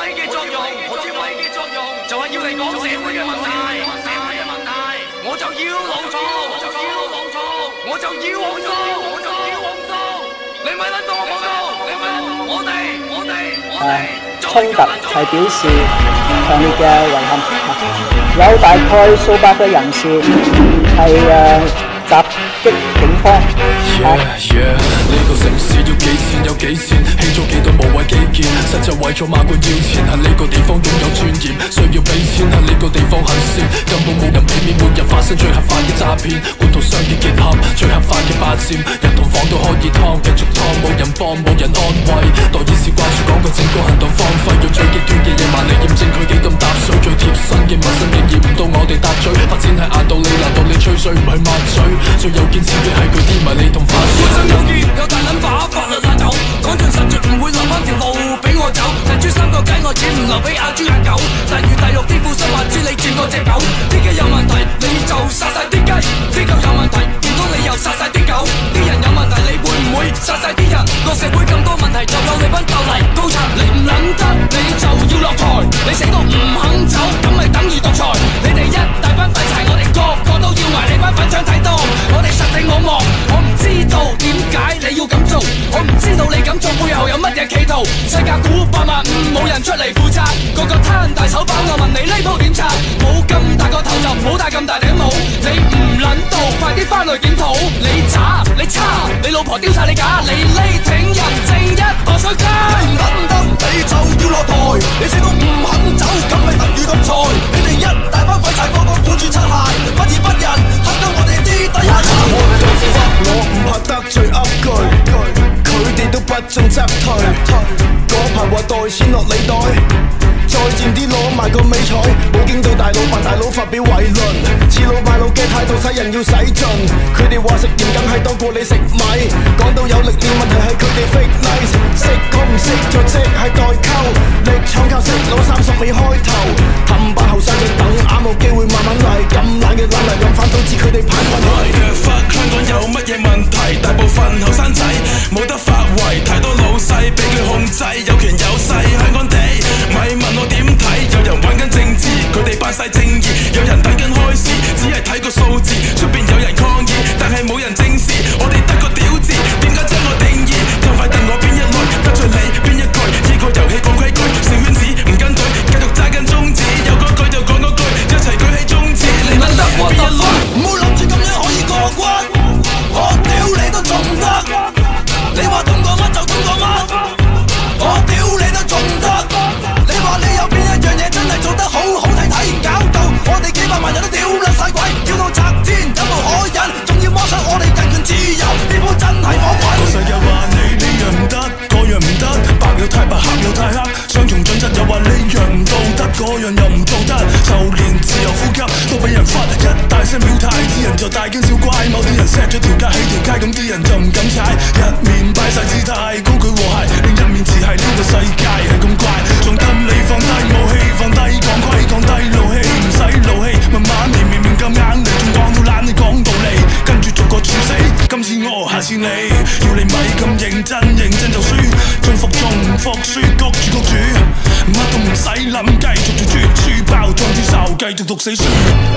位嘅作用，就係要嚟講社會嘅問題。我就要牢嘈，我就要控訴，你咪撚到我講到，我哋衝突係表示強烈嘅遺憾，有大概數百個人士係襲擊警方。 呢個城市要幾錢有幾錢，起咗幾多無謂基建，實就為咗馬官要錢。喺呢個地方擁有尊嚴，需要俾錢。喺呢個地方行善，根本冇人俾面，每日發生最合法嘅詐騙，官同商業結合，最合法嘅霸佔，人同房都可以劏，繼續劏，冇人幫，冇人安慰。代議士掛住講個政綱行動荒廢，用最極端嘅野蠻嚟驗證佢幾咁搭水，最貼身嘅民生仍然唔到我哋搭嘴。發展係硬道理，難道你吹水唔去抹嘴？最有堅持嘅係佢啲迷你同法水。 有意有大撚把法律拉走，講盡實絕唔會留翻條路俾我走。人豬三個雞我只唔留俾阿豬阿狗，例如第六啲副身話知你轉過隻狗，啲雞有問題你就殺晒啲雞，啲狗有問題唔通你又殺晒啲狗，啲人有問題你會唔會殺晒啲人？個社會咁多問題就有你班鬥嚟高層，你唔撚得你就要落台，你死都唔肯走咁咪等於獨裁。你哋一大班廢柴，我哋個個都要埋你班粉腸睇到，我哋實力我望，我唔知道點解你要咁做，我唔知道你咁做背後有乜嘢企圖。世界估8萬5冇人出嚟負責，個個攤大手板，我問你呢鋪點拆？冇咁大個頭就唔好戴咁大頂帽，你唔撚到快啲翻去檢討。你渣你差，你老婆丟晒你架，你呢挺人正一個衰雞。你唔撚得你就要落台，你死都唔肯走咁咪等於獨裁。你哋一大班廢柴個個顧住擦鞋，不義不仁黑到我哋啲底下層。 我唔怕得罪噏句，佢哋都不進則退。嗰排話袋錢落你袋，再賤啲攞埋個尾彩。冇經到大佬扮大佬發表偉論，似老賣老嘅態度使人要使盡。佢哋話食鹽梗係多過你食米，講到有力量問題係佢哋 fake nice， 識講唔識就即係代溝，力搶靠識攞30未開頭，氹把後生仔等啱冇機會慢慢嚟，咁懶嘅懶嚟飲翻都知佢哋排運氣。 香港有乜嘢問題？大部分後生仔冇得發圍，太多老細俾佢控制，有權有勢。香港地咪問我點睇？有人玩緊政治，佢哋扮晒正義；有人等緊開市，只係睇個數字。出邊有人抗議，但係冇人正視。我哋得個屌字，點解將我定義？咁快定我邊一類？得罪你邊一句？呢個遊戲講規矩，小圈子唔跟隊，繼續揸緊宗旨。有嗰句就講嗰句，一齊舉起宗旨。你撚得我邊一類？唔好諗住咁樣可以過關。我屌你都仲得，你話通過乜就通過乜，我屌你都仲得，你話你有邊一樣嘢真係做得好好睇睇，搞到我哋幾百萬人都屌甩晒鬼，叫到拆天忍無可忍，仲要剝削我哋人權自由，呢鋪真係火滾。個世界話你呢樣唔得，嗰樣唔得，白又太白，黑又太黑，雙重準則又話呢樣唔道德，嗰樣又唔道德，就連自由呼吸都俾人罰，一大聲表態，啲人就大驚小怪，某啲人 set 咗條街起條街，咁啲人就唔敢踩，一面擺晒姿態，高舉和諧，另一面似係呢個世界係咁怪，仲氹你放低武器，放低講規，講低怒氣，唔使怒氣，慢慢面咁硬嚟，仲講到懶，你講道理，跟住逐個處死，今次我，下次你，要你咪咁認真就輸，中服仲唔服輸，谷住，乜都唔使諗，繼續住書包裝住手，繼續讀死書。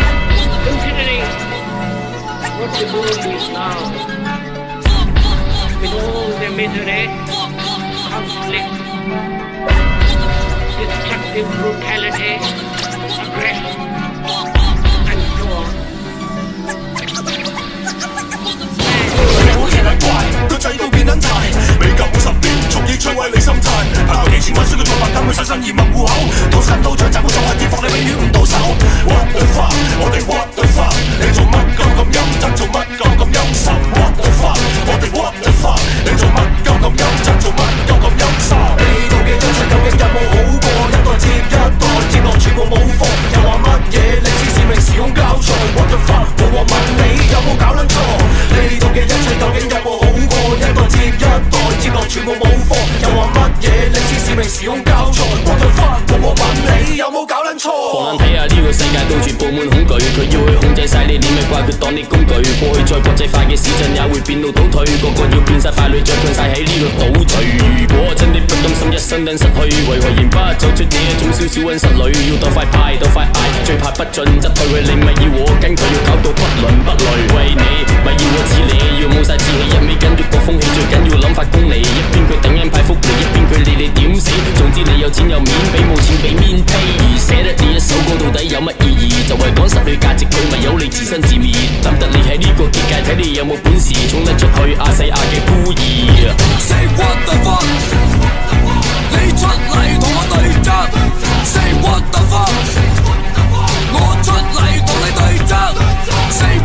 What the world is now, with all the misery, conflict, destructive brutality, aggression, and so on. 好奇撚怪，個制度變撚柴，未夠50年，足以摧毀你心態。拍過幾千蚊，需要做白金去洗身移民戶口，到身到場，賺到做係跌放，你永遠唔到手。What the fuck， 我哋 what the fuck， 你做乜鳩咁陰質，做乜鳩咁陰濕 ？What the fuck， 我哋 what the fuck， 你做乜鳩咁陰質，做乜鳩咁陰濕？呢度嘅真相究竟有冇好過？一代接一代，接落全部冇貨，又話乜？ 佢當你工具。過去再國際化嘅市鎮也會變到倒退，個個要變晒傀儡，着困晒喺呢個島嶼。如果真的不甘心一生等失去，為何仍不走出這種小小溫室裏？要鬥快派，鬥快嗌，最怕不進則退。為你咪要我跟佢，要搞到不倫不類。為你咪要我似你，要冇晒志氣，一味跟住個風氣，最緊要諗法功利。一邊佢等人派福利，一邊佢理你點死。總之你有錢有面，比冇錢俾面批。而寫得呢一首歌到底有乜意義？就係講失去價值，佢咪有你自生自滅。等得你喺呢個結界，睇你有冇本事衝得出去亞細亞嘅孤兒。 Say what the fuck？ 你出嚟同我對質。Say what the fuck？ 我出嚟同你對質。Say